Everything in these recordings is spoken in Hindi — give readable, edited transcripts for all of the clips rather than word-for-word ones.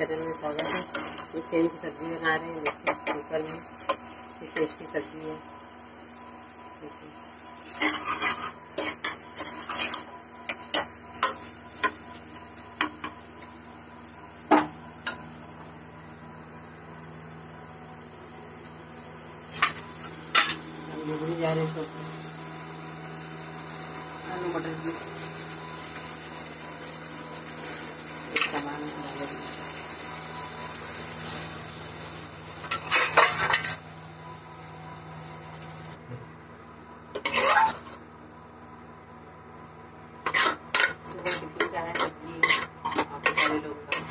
चैनल में स्वागत है। ये सेम की सब्जी बना रहे हैं, देखिए कुकर में। ये टेस्टी सब्जी है, देखिए। भून जा रहे हैं आलू मटर की सामान डालेंगे। सुबह टिफिन का है सब्जी, काफी सारे लोग का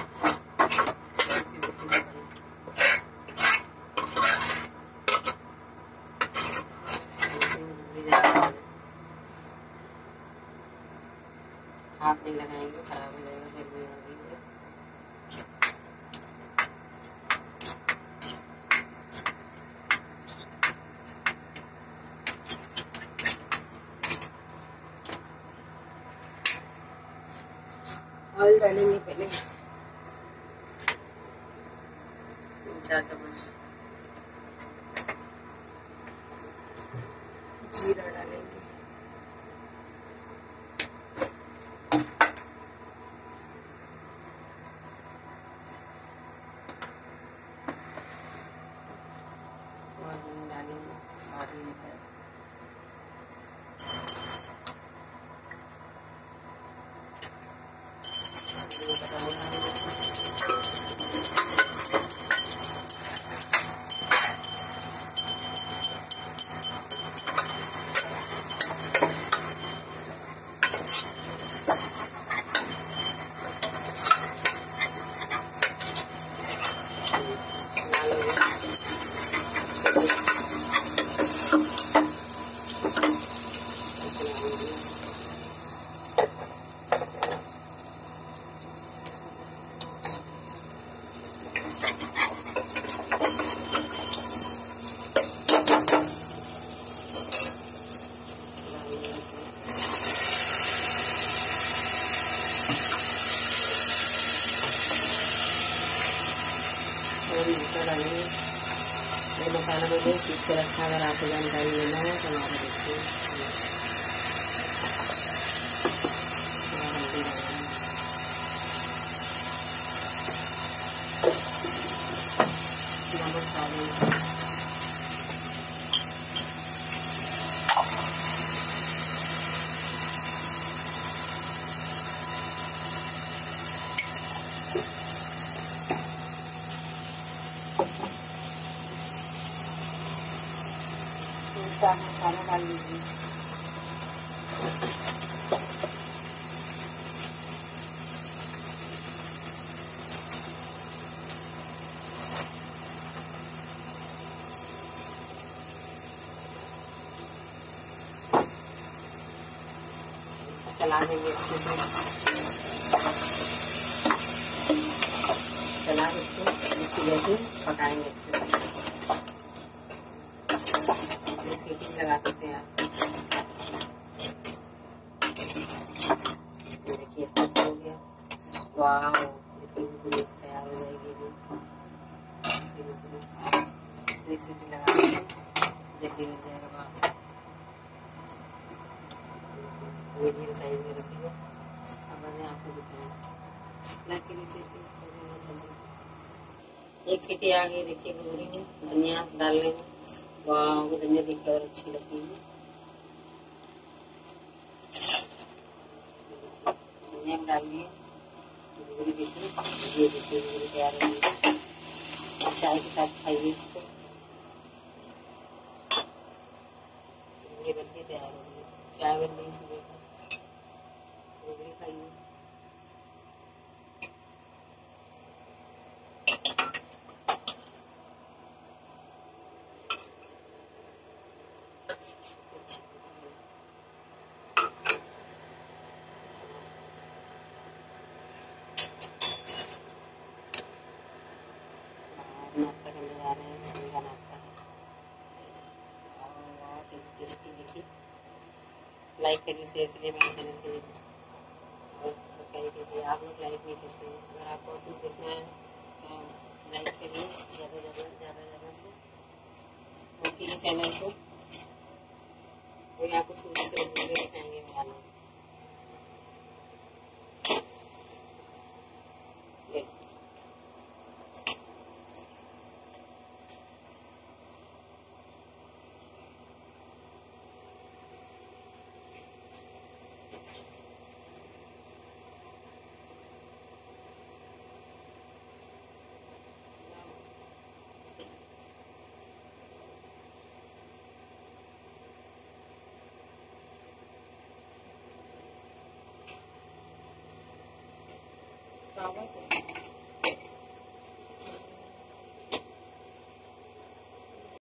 हाथ नहीं लगाएंगे, खराब हो जाएगा। गर्मी हो गई है। ऑयल डालेंगे पहले 3-4 चम्मच। जीरा डालेंगे, डालेंगे और डालेंगे। ये मसाला मैंने पीस के रखा, अगर आपको जानकारी लेना है तो हमारे देखिए। हल्दी डालेंगे, नमक डालेंगे, मसाला डाल लीजिए। चला देंगे अच्छे से, चला इसको इसकी जैसे पकाएंगे अच्छे से। सीटी लगा सकते हैं आप। देखिए अच्छे से हो गया। वाह, देखिए बिल्कुल तैयार हो जाएगी। एक सीटी लगा देंगे, जल्दी बन जाएगा भाप से। मीडियम साइज में रखेंगे। अब मैंने आपको दिखाया लाइक के नीचे एक सीटी आ गई। देखिए पूरी में धनिया डाल लेंगे। वाह, धनिया दिखकर और अच्छी लगती है। धनिया में डाल दिए। देखिए ये देखिए तैयार हो गई। चाय के साथ खाइए इसको। ये बन के तैयार हो गई। चाय बन गई सुबह का, रोगड़ी खाइए। नाश्ता करने जा रहे हैं, सुबह का नाश्ता है। बहुत टेस्टी देखिए। लाइक करिए, शेयर करिए मेरे चैनल के लिए और सब्सक्राइब कीजिए। आप लोग लाइक नहीं करते हैं। अगर आपको अपलोड देखना है लाइक करिए ज़्यादा से, बाकी के चैनल को और आपको सूजी के रसगुल्ले दिखाएंगे बनाना। पावा चाहिए।